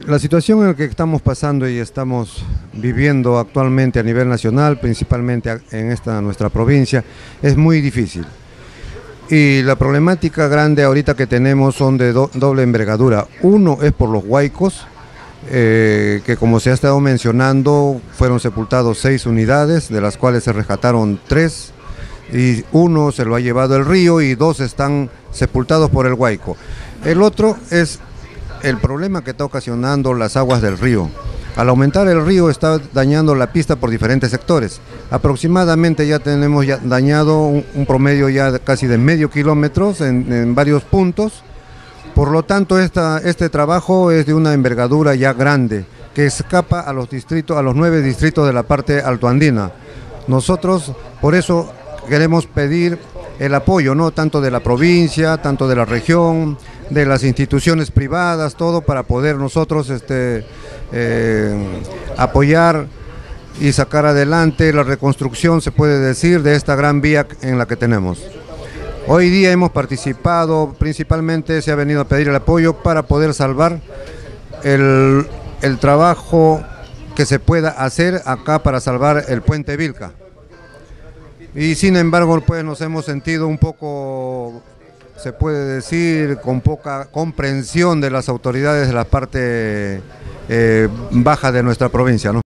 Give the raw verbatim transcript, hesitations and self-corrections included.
La situación en la que estamos pasando y estamos viviendo actualmente a nivel nacional, principalmente en esta nuestra provincia, es muy difícil. Y la problemática grande ahorita que tenemos son de do, doble envergadura. Uno es por los huaicos, eh, que como se ha estado mencionando, fueron sepultados seis unidades, de las cuales se rescataron tres, y uno se lo ha llevado el río y dos están sepultados por el huaico. El otro es el problema que está ocasionando las aguas del río. Al aumentar el río está dañando la pista por diferentes sectores. Aproximadamente ya tenemos ya dañado un, un promedio ya de casi de medio kilómetro en, en varios puntos. Por lo tanto, esta, este trabajo es de una envergadura ya grande, que escapa a los distritos, a los nueve distritos de la parte altoandina. Nosotros, por eso, queremos pedir el apoyo, ¿no? Tanto de la provincia, tanto de la región, de las instituciones privadas, todo para poder nosotros este, eh, apoyar y sacar adelante la reconstrucción, se puede decir, de esta gran vía en la que tenemos. Hoy día hemos participado, principalmente se ha venido a pedir el apoyo para poder salvar el, el trabajo que se pueda hacer acá para salvar el puente Vilca. Y sin embargo, pues nos hemos sentido un poco, se puede decir, con poca comprensión de las autoridades de la parte eh, baja de nuestra provincia, ¿no?